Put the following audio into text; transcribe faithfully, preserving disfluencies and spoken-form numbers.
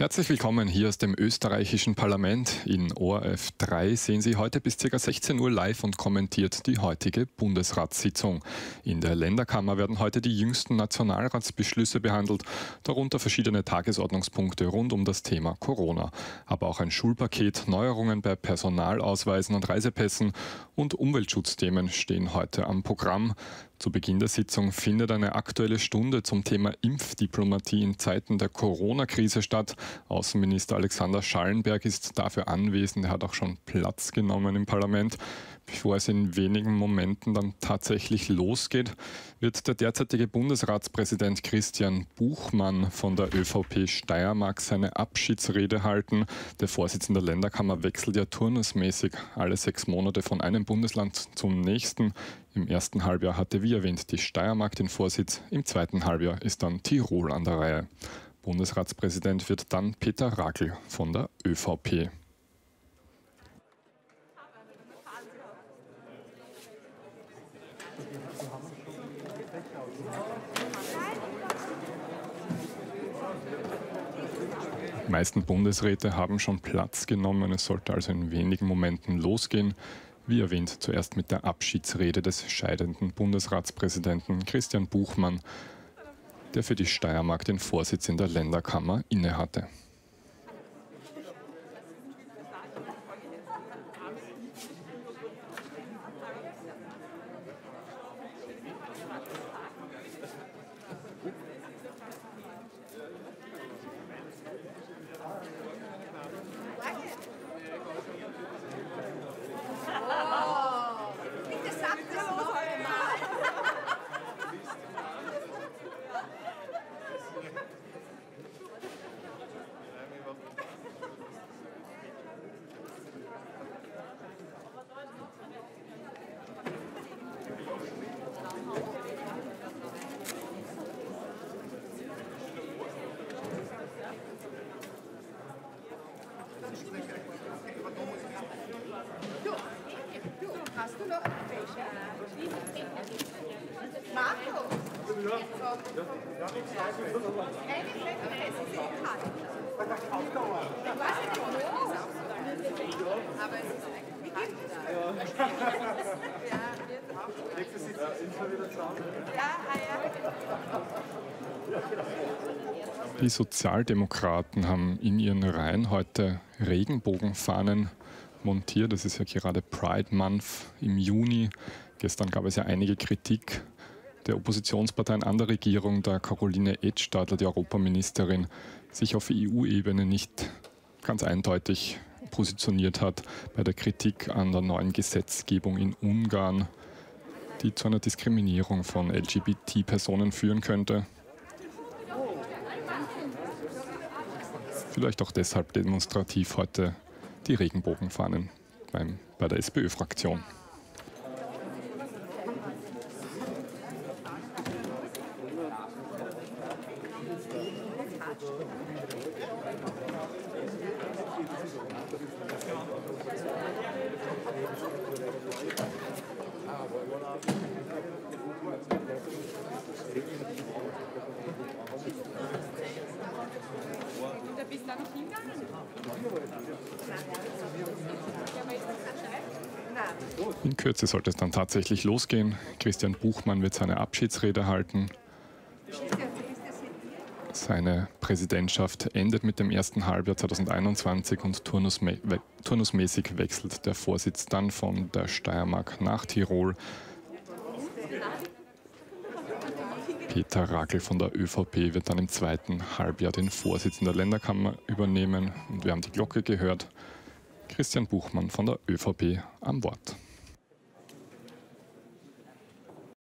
Herzlich willkommen hier aus dem österreichischen Parlament. In O R F drei sehen Sie heute bis ca. sechzehn Uhr live und kommentiert die heutige Bundesratssitzung. In der Länderkammer werden heute die jüngsten Nationalratsbeschlüsse behandelt, darunter verschiedene Tagesordnungspunkte rund um das Thema Corona. Aber auch ein Schulpaket, Neuerungen bei Personalausweisen und Reisepässen und Umweltschutzthemen stehen heute am Programm. Zu Beginn der Sitzung findet eine Aktuelle Stunde zum Thema Impfdiplomatie in Zeiten der Corona-Krise statt. Außenminister Alexander Schallenberg ist dafür anwesend. Er hat auch schon Platz genommen im Parlament. Bevor es in wenigen Momenten dann tatsächlich losgeht, wird der derzeitige Bundesratspräsident Christian Buchmann von der ÖVP Steiermark seine Abschiedsrede halten. Der Vorsitzende der Länderkammer wechselt ja turnusmäßig alle sechs Monate von einem Bundesland zum nächsten. Im ersten Halbjahr hatte, wie erwähnt, die Steiermark den Vorsitz. Im zweiten Halbjahr ist dann Tirol an der Reihe. Bundesratspräsident wird dann Peter Ragl von der ÖVP. Die meisten Bundesräte haben schon Platz genommen. Es sollte also in wenigen Momenten losgehen. Wie erwähnt, zuerst mit der Abschiedsrede des scheidenden Bundesratspräsidenten Christian Buchmann, der für die Steiermark den Vorsitz in der Länderkammer innehatte. Hast du noch welche? Marco! Ich weiß nicht, wo aber es ist eigentlich Nächste Sitzung wieder zusammen. Die Sozialdemokraten haben in ihren Reihen heute Regenbogenfahnen montiert. Das ist ja gerade Pride Month im Juni. Gestern gab es ja einige Kritik der Oppositionsparteien an der Regierung, da Caroline Edstadler, die Europaministerin, sich auf E U-Ebene nicht ganz eindeutig positioniert hat bei der Kritik an der neuen Gesetzgebung in Ungarn, die zu einer Diskriminierung von L G B T-Personen führen könnte. Vielleicht auch deshalb demonstrativ heute die Regenbogenfahnen beim, bei der SPÖ-Fraktion. In Kürze sollte es dann tatsächlich losgehen. Christian Buchmann wird seine Abschiedsrede halten. Seine Präsidentschaft endet mit dem ersten Halbjahr zweitausendeinundzwanzig und turnusmä turnusmäßig wechselt der Vorsitz dann von der Steiermark nach Tirol. Peter Ragl von der ÖVP wird dann im zweiten Halbjahr den Vorsitz in der Länderkammer übernehmen. Und wir haben die Glocke gehört. Christian Buchmann von der ÖVP am Wort.